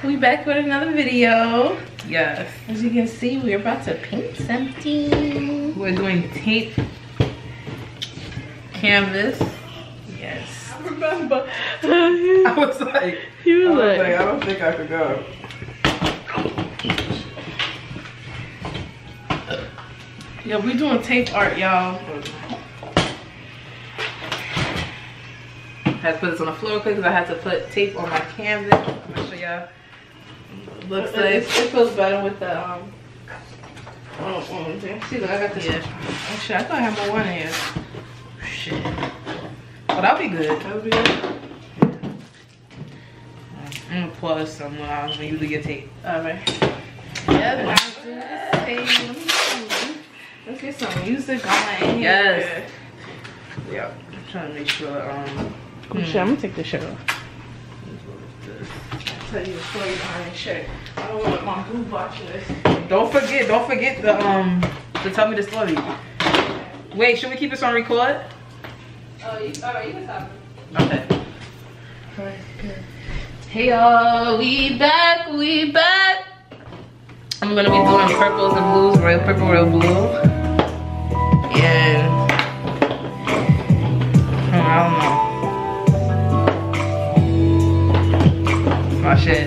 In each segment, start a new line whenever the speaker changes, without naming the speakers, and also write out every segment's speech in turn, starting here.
We back with another video. Yes. As you can see, we're about to paint something. We're doing tape canvas. Yes.
I remember.
I was like,
I don't think I could go.
Yeah, we doing tape art, y'all. I had to put this on the floor because I had to put tape on my canvas. I'm gonna show y'all. Looks like it feels better with the see, look, I got this. Yeah. Oh shit, I thought I had more one here. Shit. But that'll be good. That'll be good. I'm gonna pause some when I usually get tape. Alright. Yeah, let's do this tape. Let's get some music going. Yes. Yeah. I'm trying to make sure. Shit, I'm gonna take this shirt off. I'll tell you a story behind this shirt. I don't want my boo watching this. Don't forget to tell me the story. Wait, should we keep this on record? Alright, you can stop it. Okay. Alright, good. Hey y'all, we back. I'm gonna be doing purples and blues, royal purple, royal blue. And I don't know. My shit.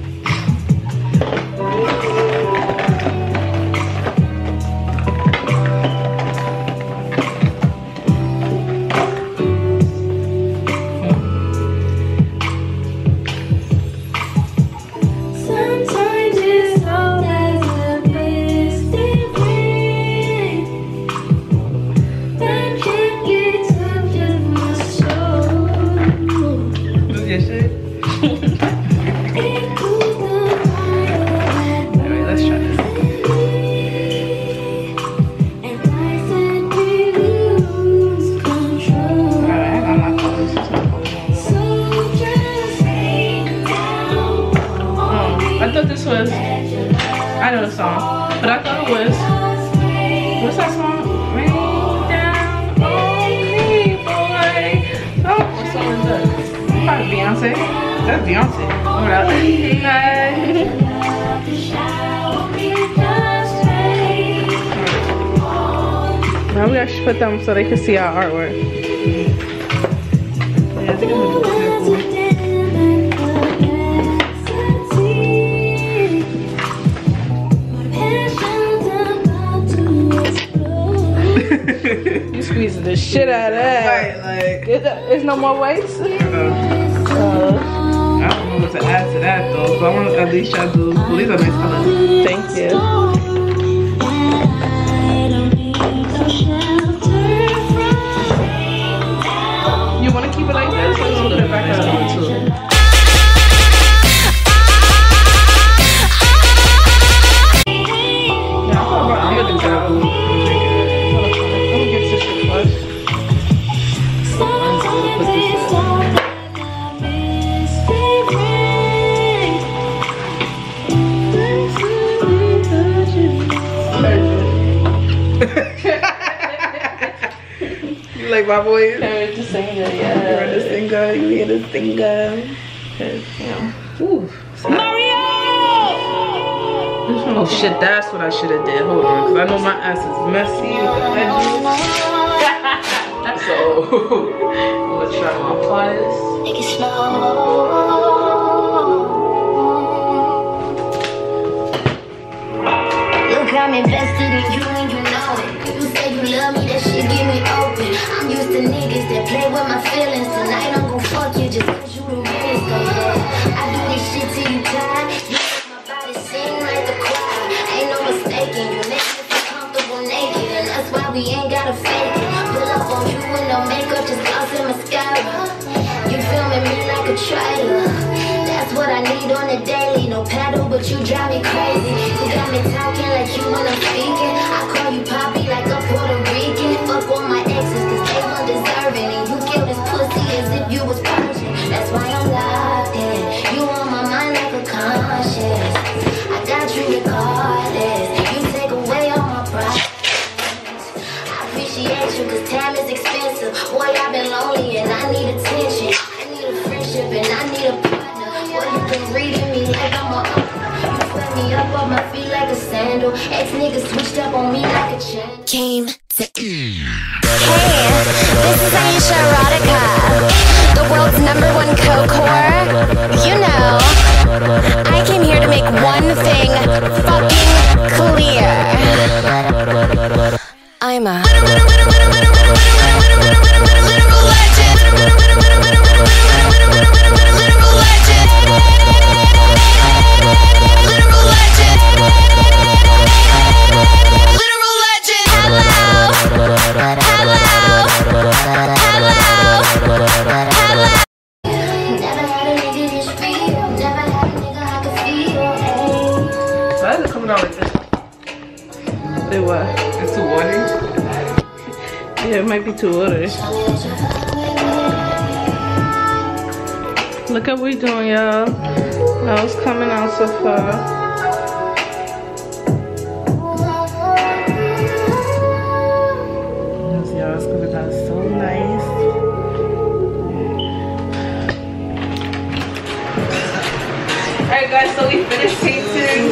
I know the song, but I thought it was, what's that song? Rain down on me, boy. Oh, what song is that? Probably Beyonce. That's Beyonce. Now we actually put them so they can see our artwork. Yeah, I think I'm gonna do it. You squeezing the shit out of that.
Right, like.
There's no more weights?
I don't know what to add to that though, but I want to at least try to do. Well, these are nice colors.
Thank you. You want to keep it like this or you want to put it back out? I'm gonna do that.
You like my voice?
You're the singer, yeah.
You're the singer, you're the singer.
Yeah. Ooh. Mario! Oh shit, that's what I should have did. Hold on, because I know my ass is messy with the edges. So, I'm gonna try my hardest. Make it slow.
Look, I'm invested in you and you know it. You say you love me, that shit get me open. I'm used to niggas that play with my feelings. Tonight I'm gon' fuck you just cause you the realest, girl. I do this shit till you tired. You make my body sing like a choir. Ain't no mistaking, you make me feel comfortable naked, and that's why we ain't gotta fake it. Pull up on you with no makeup, just gloss and mascara. You filming me like a trailer. That's what I need on the daily. No paddle, but you drive me crazy. You got me talking like you when I'm speaking. I call you Poppy like a Puerto Rican. Fuck all my exes, cause they weren't deserving. And you kill this pussy.
might be too early. Look at what we doing, y'all. How it's coming out so far. Yes, y'all, it's coming out so nice.
Alright guys, so we finished painting.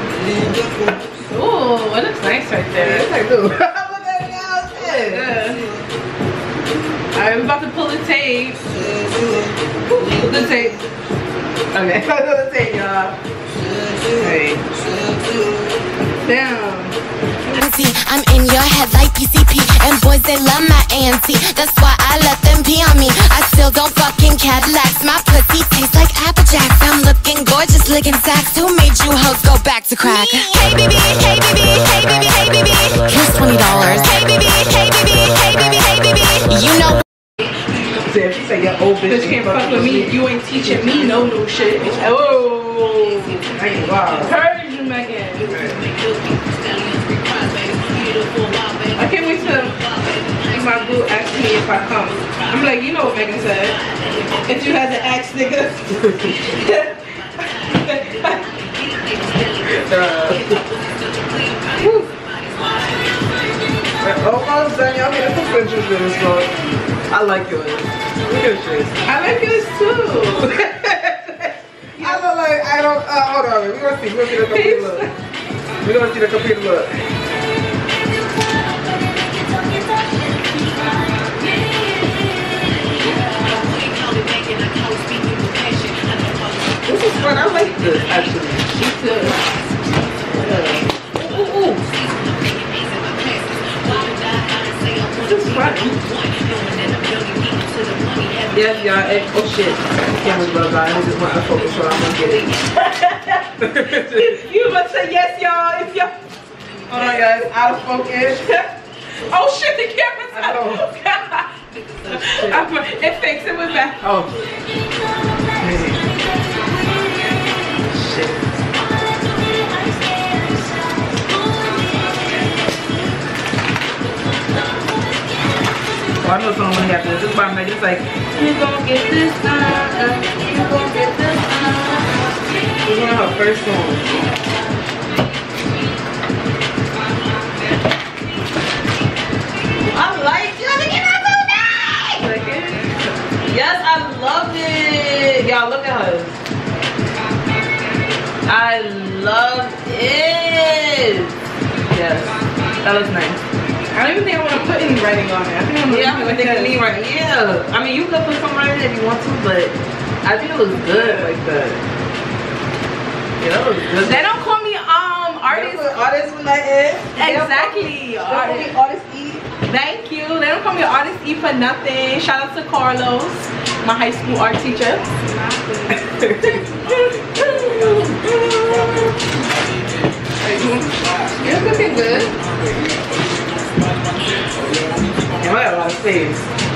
Ooh, it looks nice right there.
It's like, dude, look at it now. It's
Alright, we're about to pull the tape. The tape.
okay, the tape, y'all. Hey.
Damn.
I'm in your head like PCP, and boys they love my auntie. That's why I let them pee on me. I still don't fucking Cadillacs. My pussy tastes like Apple Jacks. I'm looking gorgeous, licking sacks. Who made you hoes go back to crack? Hey baby, hey baby, hey baby, hey baby. Here's $20. Hey baby, hey baby, hey baby, hey baby. You know.
She said your old bitch
Can't fuck with me. You ain't teaching me no new shit.
Oh, wow.
Heard you, Megan. I can't wait till my boo asks me if I come. I'm like, you know what Megan said. If you had to ask niggas.
Almost done, y'all. Get a couple pictures in this vlog. I like yours. Look at this.
I like yours too.
I look like I don't. Hold on. We're gonna see. We're gonna see the computer look. We're gonna see the computer look. This is fun. I like this actually.
Me too. Ooh. This is fun.
Yes, y'all. Oh shit. Camera's well done. I just want to focus, so I'm gonna get it.
You must say yes, y'all. If y'all.
Hold on, guys. Out of focus.
Oh shit, the camera's
I know.
out. It fakes it with back.
Oh. Shit. I know someone when he after this. This is by Megan. It's like, you gon' get this done. You gon' get this done. This is one of her first songs.
I like it. Look at that movie. Like it? Yes, I love it. Y'all, look at her. I love it. Yes, that looks nice. I don't even think I want to put any writing on it. I think I'm gonna put any writing. Yeah, I mean you could put some writing if you want to, but I think it looks good like that. Yeah, that looks good. They don't call me artist.
Artist when that is.
Exactly.
Artist E.
Thank you. They don't call me Artist E for nothing. Shout out to Carlos, my high school art teacher. You're looking good.
Yeah, I got a lot of space.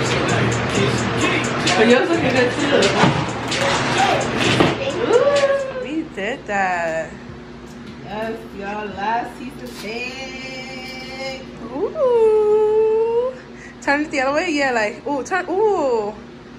But yours looking good too.
Ooh. We did that.
Yes, y'all. Last piece of cake.
Ooh. Turn it the other way. Yeah, like, ooh, turn, ooh.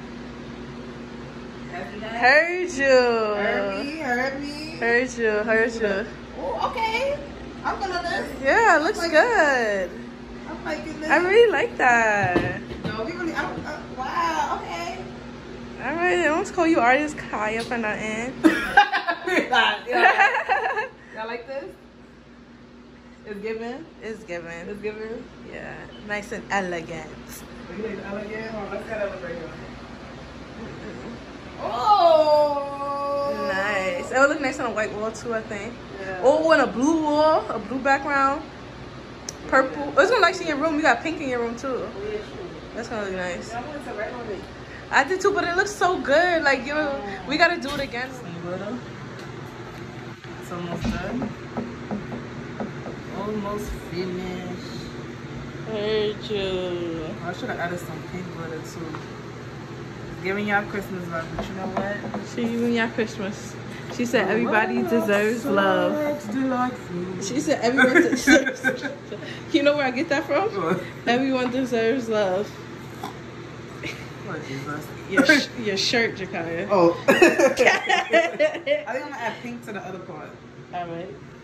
Heard you. Heard you.
Oh, okay. I'm gonna this.
Yeah, it looks good.
I'm liking this.
I really like that.
No, we really. Wow. Okay.
All right, I don't call you Artist Kaya for nothing.
Y'all like this? It's given.
It's given.
It's given.
Yeah, nice and elegant.
You like elegant? Hold on, let's get it right here. Oh.
Nice. It would look nice on a white wall too, I think.
Yeah.
Oh, and a blue wall, a blue background, purple. Oh, it's gonna look nice in your room. You got pink in your room too.
Oh, yeah, sure.
That's gonna look nice.
I wanted to write on it.
I did too, but it looks so good. Like we gotta do it again.
It's almost done. Almost finished.
Heard you.
I should have added some pink glitter too. Giving y'all Christmas vibes, but you know what?
She giving y'all Christmas. She said everybody deserves love. She said everyone deserves. You know where I get that from? Everyone deserves love.
What, Jesus?
Your shirt, Jakaya.
Oh. I think I'm gonna add pink to the other part.
All right.